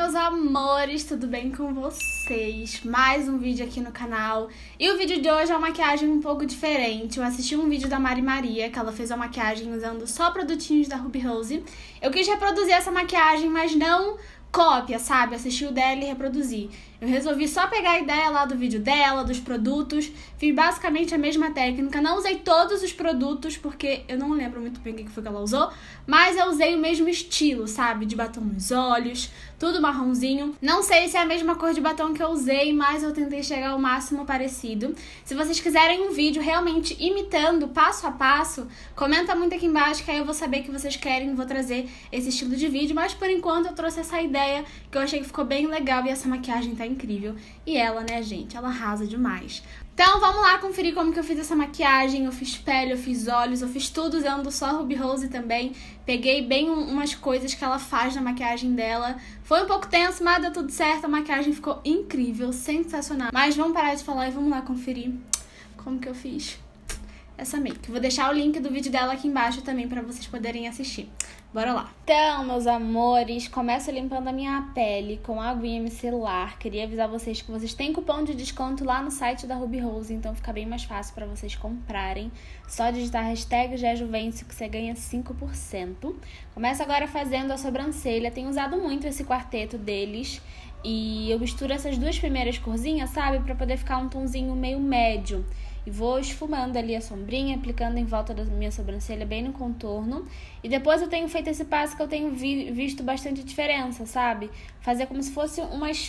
meus amores, tudo bem com vocês? Mais um vídeo aqui no canal. E o vídeo de hoje é uma maquiagem um pouco diferente. Eu assisti um vídeo da Mari Maria, que ela fez a maquiagem usando só produtinhos da Ruby Rose. Eu quis reproduzir essa maquiagem, mas não cópia, sabe? Assisti o dela e reproduzir. Eu resolvi só pegar a ideia lá do vídeo dela, dos produtos. Fiz basicamente a mesma técnica. Não usei todos os produtos, porque eu não lembro muito bem o que foi que ela usou. Mas eu usei o mesmo estilo, sabe? De batom nos olhos, tudo marronzinho. Não sei se é a mesma cor de batom que eu usei, mas eu tentei chegar ao máximo parecido. Se vocês quiserem um vídeo realmente imitando, passo a passo, comenta muito aqui embaixo, que aí eu vou saber que vocês querem. Vou trazer esse estilo de vídeo. Mas por enquanto eu trouxe essa ideia, que eu achei que ficou bem legal. E essa maquiagem tá incrível. E ela, né, gente? Ela arrasa demais. Então vamos lá conferir como que eu fiz essa maquiagem. Eu fiz pele, eu fiz olhos, eu fiz tudo usando só Ruby Rose também. Peguei bem umas coisas que ela faz na maquiagem dela. Foi um pouco tenso, mas deu tudo certo. A maquiagem ficou incrível, sensacional. Mas vamos parar de falar e vamos lá conferir como que eu fiz essa make. Vou deixar o link do vídeo dela aqui embaixo também pra vocês poderem assistir. Bora lá. Então, meus amores, começo limpando a minha pele com aguinha micelar. Queria avisar vocês que vocês têm cupom de desconto lá no site da Ruby Rose, então fica bem mais fácil pra vocês comprarem. Só digitar hashtag Jejuvencio que você ganha 5%. Começo agora fazendo a sobrancelha. Tenho usado muito esse quarteto deles. E eu misturo essas duas primeiras corzinhas, sabe? Pra poder ficar um tonzinho meio médio. E vou esfumando ali a sombrinha, aplicando em volta da minha sobrancelha, bem no contorno. E depois eu tenho feito esse passo que eu tenho visto bastante diferença, sabe? Fazer como se fosse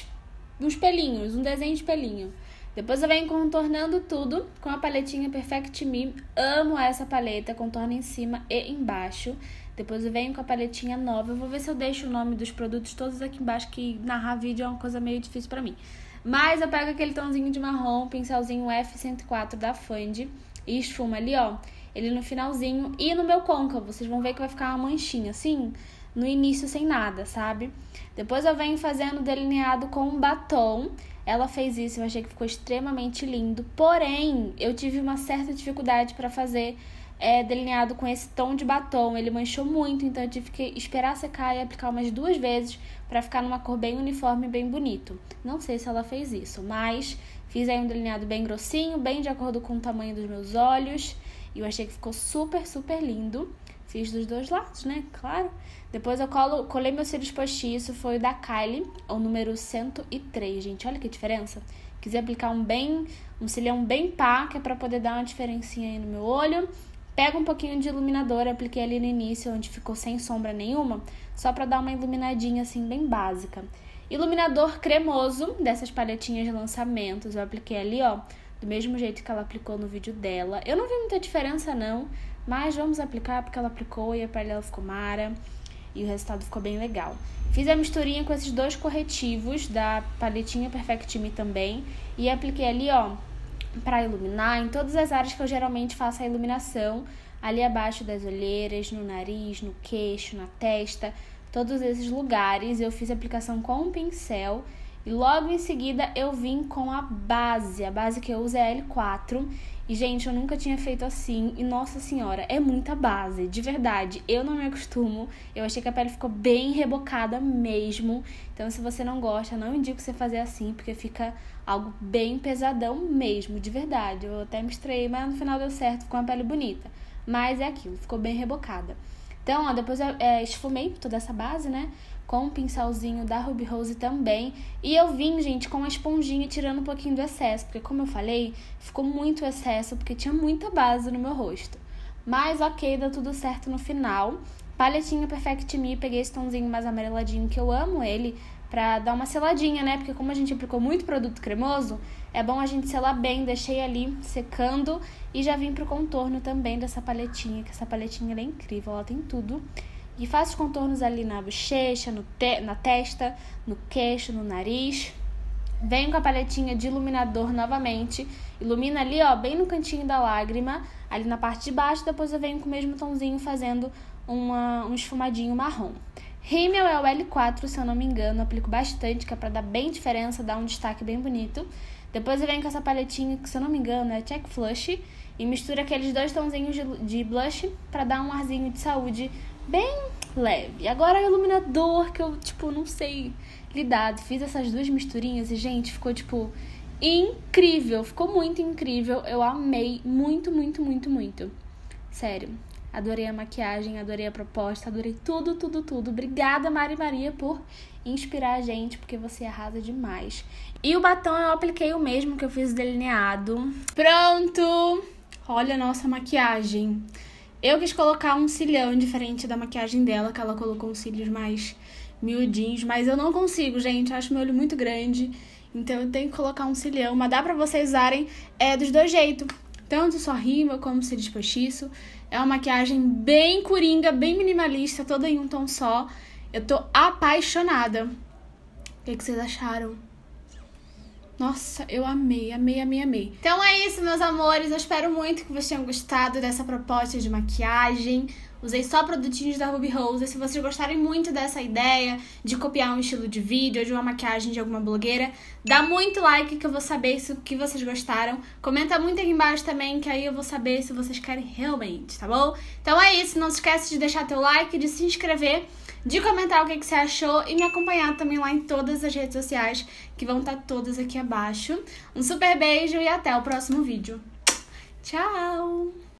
uns pelinhos, um desenho de pelinho. Depois eu venho contornando tudo com a paletinha Perfect Me. Amo essa paleta, contorno em cima e embaixo. Depois eu venho com a paletinha nova. Eu vou ver se eu deixo o nome dos produtos todos aqui embaixo, que narrar vídeo é uma coisa meio difícil pra mim. Mas eu pego aquele tomzinho de marrom, pincelzinho F104 da Fenty e esfumo ali, ó, ele no finalzinho e no meu côncavo. Vocês vão ver que vai ficar uma manchinha assim, no início sem nada, sabe? Depois eu venho fazendo delineado com um batom. Ela fez isso, eu achei que ficou extremamente lindo. Porém, eu tive uma certa dificuldade pra fazer delineado com esse tom de batom. Ele manchou muito, então eu tive que esperar secar e aplicar umas 2 vezes pra ficar numa cor bem uniforme e bem bonito. Não sei se ela fez isso, mas fiz aí um delineado bem grossinho, bem de acordo com o tamanho dos meus olhos. E eu achei que ficou super, super lindo. Fiz dos dois lados, né? Claro. Depois eu colei meus cílios postiços, foi o da Kylie, o número 103, gente. Olha que diferença. Quis aplicar um cilião bem pá, que é pra poder dar uma diferencinha aí no meu olho. Pego um pouquinho de iluminador, apliquei ali no início, onde ficou sem sombra nenhuma, só pra dar uma iluminadinha assim, bem básica. Iluminador cremoso, dessas paletinhas de lançamentos, eu apliquei ali, ó, do mesmo jeito que ela aplicou no vídeo dela. Eu não vi muita diferença não, mas vamos aplicar porque ela aplicou e a pele dela ficou mara e o resultado ficou bem legal. Fiz a misturinha com esses 2 corretivos da paletinha Perfect Me também e apliquei ali, ó, para iluminar em todas as áreas que eu geralmente faço a iluminação, ali abaixo das olheiras, no nariz, no queixo, na testa, todos esses lugares. Eu fiz a aplicação com um pincel e logo em seguida eu vim com a base que eu uso é a L4. E, gente, eu nunca tinha feito assim. E, nossa senhora, é muita base. De verdade, eu não me acostumo. Eu achei que a pele ficou bem rebocada mesmo. Então, se você não gosta, não indico você fazer assim, porque fica algo bem pesadão mesmo, de verdade. Eu até me estreiei, mas no final deu certo, ficou uma pele bonita. Mas é aquilo, ficou bem rebocada. Então, ó, depois eu esfumei toda essa base, né? Com um pincelzinho da Ruby Rose também. E eu vim, gente, com uma esponjinha tirando um pouquinho do excesso. Porque, como eu falei, ficou muito excesso, porque tinha muita base no meu rosto. Mas, ok, deu tudo certo no final. Paletinha Perfect Me, peguei esse tomzinho mais amareladinho, que eu amo ele, pra dar uma seladinha, né? Porque como a gente aplicou muito produto cremoso, é bom a gente selar bem. Deixei ali secando e já vim pro contorno também dessa paletinha, que essa paletinha ela é incrível, ela tem tudo. E faço os contornos ali na bochecha, na testa, no queixo, no nariz. Venho com a paletinha de iluminador novamente. Ilumina ali, ó, bem no cantinho da lágrima, ali na parte de baixo. Depois eu venho com o mesmo tomzinho fazendo um esfumadinho marrom. Rímel é o L4, se eu não me engano. Aplico bastante, que é pra dar bem diferença, dar um destaque bem bonito. Depois eu venho com essa paletinha, que se eu não me engano é Check Flush. E misturo aqueles 2 tonzinhos de blush pra dar um arzinho de saúde bem leve. Agora o iluminador, que eu, tipo, não sei lidar. Fiz essas duas misturinhas e, gente, ficou, tipo, incrível. Ficou muito incrível. Eu amei muito, muito, muito, muito. Sério. Adorei a maquiagem, adorei a proposta, adorei tudo, tudo, tudo. Obrigada, Mari Maria, por inspirar a gente, porque você arrasa demais. E o batom eu apliquei o mesmo que eu fiz delineado. Pronto! Olha a nossa maquiagem. Eu quis colocar um cílio diferente da maquiagem dela, que ela colocou uns cílios mais miudinhos, mas eu não consigo, gente. Eu acho meu olho muito grande, então eu tenho que colocar um cílio. Mas dá pra vocês usarem dos dois jeitos. Tanto só rímel como cílios postiço. É uma maquiagem bem coringa, bem minimalista, toda em um tom só. Eu tô apaixonada. O que vocês acharam? Nossa, eu amei, amei, amei, amei. Então é isso, meus amores. Eu espero muito que vocês tenham gostado dessa proposta de maquiagem. Usei só produtinhos da Ruby Rose. Se vocês gostarem muito dessa ideia de copiar um estilo de vídeo ou de uma maquiagem de alguma blogueira, dá muito like que eu vou saber se o que vocês gostaram. Comenta muito aqui embaixo também, que aí eu vou saber se vocês querem realmente, tá bom? Então é isso. Não se esquece de deixar teu like, de se inscrever, de comentar o que você achou e me acompanhar também lá em todas as redes sociais, que vão estar todas aqui abaixo. Um super beijo e até o próximo vídeo. Tchau!